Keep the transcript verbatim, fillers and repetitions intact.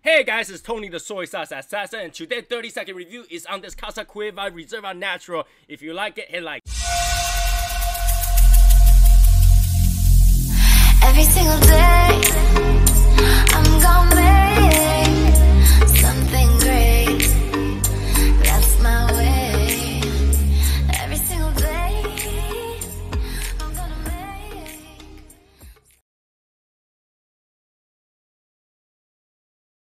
Hey guys, it's Tony the Soy Sauce Assassin, and today's thirty second review is on this Casa Cuevas Reserva Natural. If you like it, hit like. Every single day